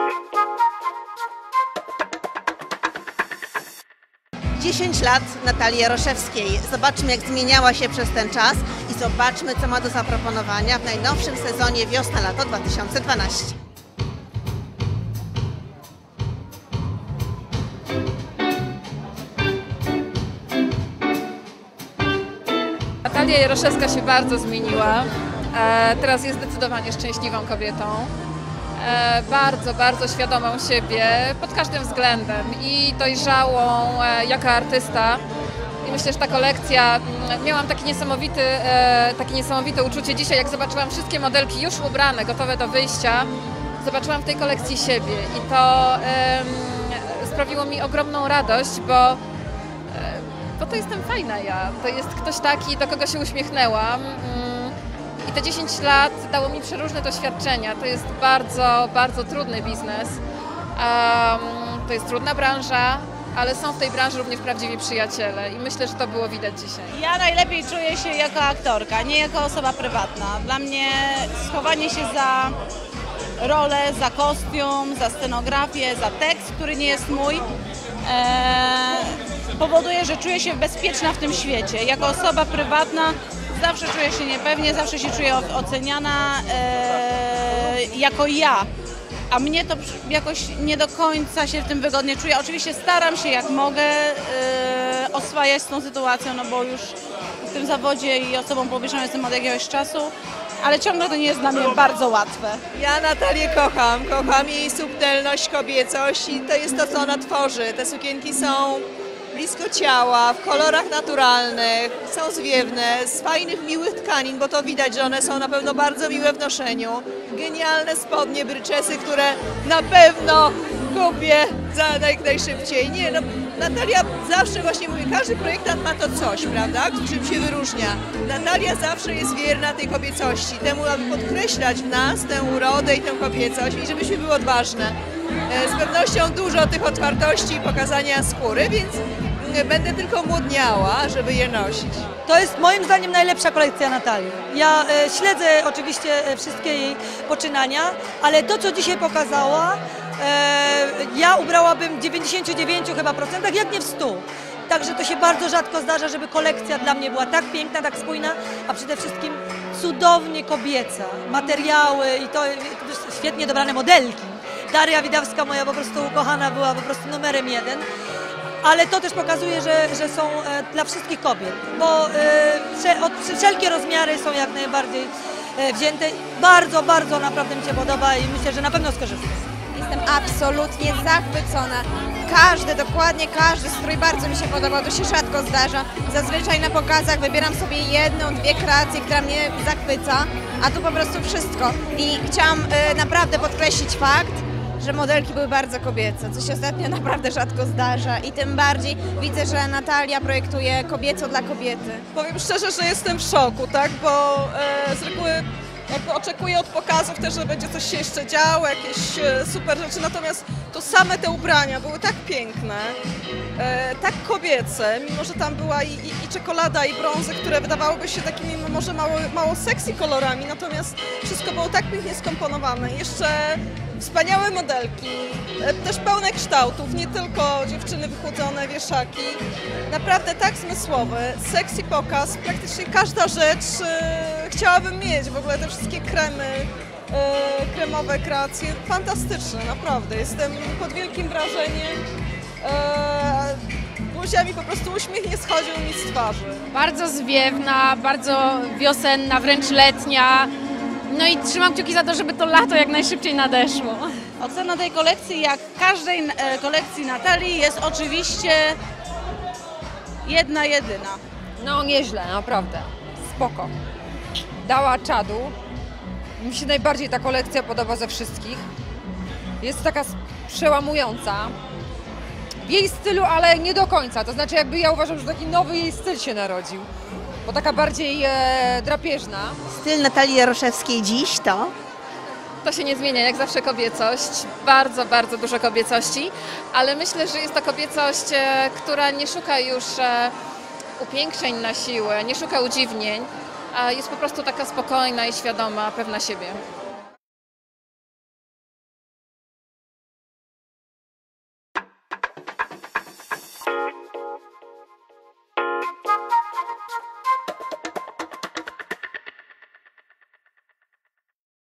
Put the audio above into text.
10 lat Natalii Jaroszewskiej. Zobaczmy, jak zmieniała się przez ten czas i zobaczmy, co ma do zaproponowania w najnowszym sezonie wiosna-lato 2012. Natalia Jaroszewska się bardzo zmieniła. Teraz jest zdecydowanie szczęśliwą kobietą. Bardzo, bardzo świadomą siebie pod każdym względem i dojrzałą jako artysta. I myślę, że ta kolekcja, miałam takie niesamowite uczucie dzisiaj, jak zobaczyłam wszystkie modelki już ubrane, gotowe do wyjścia. Zobaczyłam w tej kolekcji siebie i to sprawiło mi ogromną radość, bo to jestem fajna ja. To jest ktoś taki, do kogo się uśmiechnęłam. I te 10 lat dało mi przeróżne doświadczenia. To jest bardzo, bardzo trudny biznes. To jest trudna branża, ale są w tej branży również prawdziwi przyjaciele i myślę, że to było widać dzisiaj. Ja najlepiej czuję się jako aktorka, nie jako osoba prywatna. Dla mnie schowanie się za rolę, za kostium, za scenografię, za tekst, który nie jest mój, powoduje, że czuję się bezpieczna w tym świecie. Jako osoba prywatna zawsze czuję się niepewnie, zawsze się czuję oceniana jako ja. A mnie to jakoś nie do końca się w tym wygodnie czuję. Oczywiście staram się jak mogę oswajać z tą sytuacją, no bo już w tym zawodzie i osobą publiczną jestem od jakiegoś czasu, ale ciągle to nie jest dla mnie bardzo łatwe. Ja Natalię kocham jej subtelność, kobiecość i to jest to, co ona tworzy. Te sukienki są blisko ciała, w kolorach naturalnych, są zwiewne, z fajnych, miłych tkanin, bo to widać, że one są na pewno bardzo miłe w noszeniu. Genialne spodnie, bryczesy, które na pewno kupię najszybciej. Nie, no, Natalia zawsze właśnie mówi, każdy projektant ma to coś, prawda, czym się wyróżnia. Natalia zawsze jest wierna tej kobiecości, temu, aby podkreślać w nas tę urodę i tę kobiecość i żebyśmy były odważne. Z pewnością dużo tych otwartości i pokazania skóry, więc będę tylko młodniała, żeby je nosić. To jest moim zdaniem najlepsza kolekcja Natalii. Ja śledzę oczywiście wszystkie jej poczynania, ale to, co dzisiaj pokazała, ja ubrałabym w 99 chyba procentach, jak nie w 100. Także to się bardzo rzadko zdarza, żeby kolekcja dla mnie była tak piękna, tak spójna, a przede wszystkim cudownie kobieca. Materiały i to świetnie dobrane modelki. Daria Widawska, moja po prostu ukochana, była po prostu numerem 1. Ale to też pokazuje, że są dla wszystkich kobiet, bo wszelkie rozmiary są jak najbardziej wzięte. Bardzo, bardzo naprawdę mi się podoba i myślę, że na pewno skorzystam. Jestem absolutnie zachwycona. Dokładnie każdy strój bardzo mi się podobał, to się rzadko zdarza. Zazwyczaj na pokazach wybieram sobie jedną, dwie kreacje, która mnie zachwyca, a tu po prostu wszystko. I chciałam naprawdę podkreślić fakt, że modelki były bardzo kobiece, co się ostatnio naprawdę rzadko zdarza i tym bardziej widzę, że Natalia projektuje kobieco dla kobiety. Powiem szczerze, że jestem w szoku, tak, bo z reguły jakby oczekuję od pokazów też, że będzie coś się jeszcze działo, jakieś super rzeczy, natomiast to same te ubrania były tak piękne, tak kobiece, mimo że tam była i czekolada, i brązy, które wydawałyby się takimi może mało sexy kolorami, natomiast wszystko było tak pięknie skomponowane. Jeszcze wspaniałe modelki, też pełne kształtów, nie tylko dziewczyny wychłodzone, wieszaki. Naprawdę tak zmysłowy, sexy pokaz, praktycznie każda rzecz chciałabym mieć. W ogóle te wszystkie kremowe kreacje, fantastyczne, naprawdę. Jestem pod wielkim wrażeniem. Buziami po prostu uśmiech nie schodził mi z twarzy. Bardzo zwiewna, bardzo wiosenna, wręcz letnia. No i trzymam kciuki za to, żeby to lato jak najszybciej nadeszło. Ocena tej kolekcji, jak każdej kolekcji Natalii, jest oczywiście jedyna. No nieźle, naprawdę. Spoko. Dała czadu. Mi się najbardziej ta kolekcja podoba ze wszystkich. Jest taka przełamująca. W jej stylu, ale nie do końca. To znaczy jakby ja uważam, że taki nowy jej styl się narodził. Bo taka bardziej drapieżna. Styl Natalii Jaroszewskiej dziś to? To się nie zmienia, jak zawsze kobiecość, bardzo, bardzo dużo kobiecości, ale myślę, że jest to kobiecość, która nie szuka już upiększeń na siłę, nie szuka udziwnień, a jest po prostu taka spokojna i świadoma, pewna siebie.